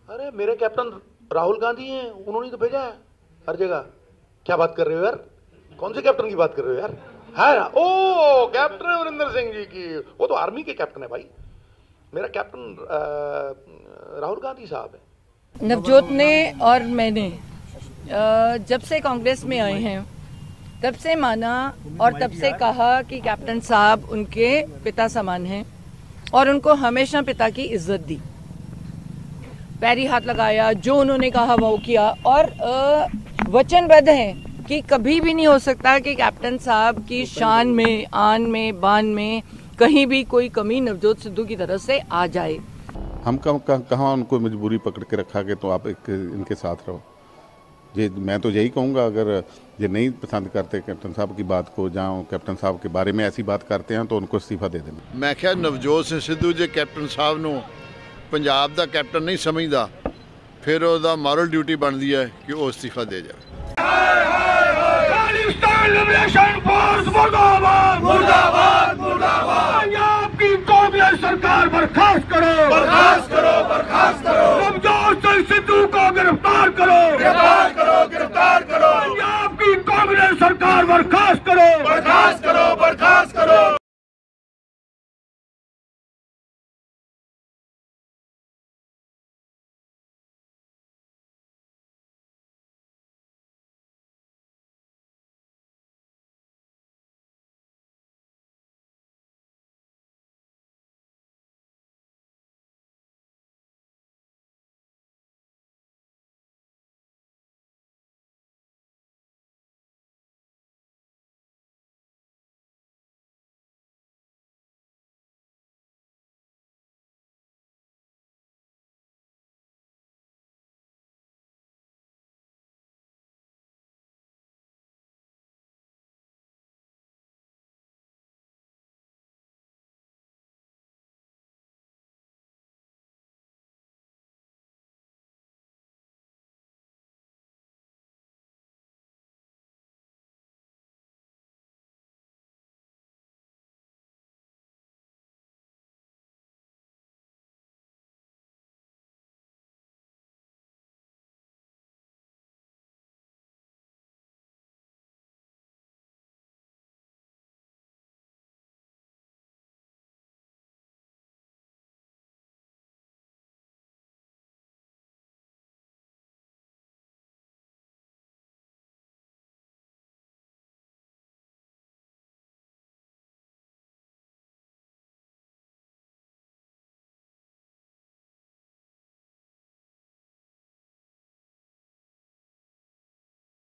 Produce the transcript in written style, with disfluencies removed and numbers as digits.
अरे मेरे कैप्टन राहुल गांधी हैं, उन्होंने तो भेजा है हर जगह। क्या बात कर रहे हो यार, कौन से कैप्टन की बात कर रहे हो यार? है ना, ओ कैप्टन अमरिंदर सिंह जी की, वो तो आर्मी के कैप्टन है भाई। मेरा कैप्टन राहुल गांधी साहब है। नवजोत ने और मैंने जब से कांग्रेस में आए हैं तब से माना और तब से कहा कि कैप्टन साहब उनके पिता समान हैं और उनको हमेशा पिता की इज्जत दी, पैरी हाथ लगाया, जो उन्होंने कहा वो किया और वचनबद्ध हैं कि कभी भी नहीं हो सकता कि कैप्टन साहब की शान में, आन में, बान में कहीं भी कोई कमी नवजोत सिद्धू की तरफ से आ जाए। हम कहाँ उनको मजबूरी पकड़ के रखा कि तो आप इनके साथ रहो। ये मैं तो यही कहूँगा, अगर ये नहीं पसंद करते कैप्टन साहब की बात को, जहाँ कैप्टन साहब के बारे में ऐसी बात करते हैं तो उनको इस्तीफा दे देना। मैं क्या नवजोत सिंह सिद्धू जे कैप्टन साहब ਨੂੰ ਪੰਜਾਬ ਦਾ ਕੈਪਟਨ ਨਹੀਂ ਸਮਝਦਾ, ਫਿਰ ਉਹਦਾ ਮੋਰਲ ਡਿਊਟੀ ਬਣਦੀ ਹੈ ਕਿ ਉਹ ਅਸਤੀਫਾ ਦੇ ਜਾਵੇ। खालिस्तान लिबरेशन फोर्स मुर्दाबाद मुर्दाबाद मुर्दाबाद। पंजाब की कांग्रेस सरकार बर्खास्त करो, बर्खास्त करो, बर्खास्त करो। नवजोत सिंह सिद्धू को गिरफ्तार करो, गिरफ्तार करो, गिरफ्तार करो। पंजाब की कांग्रेस सरकार बर्खास्त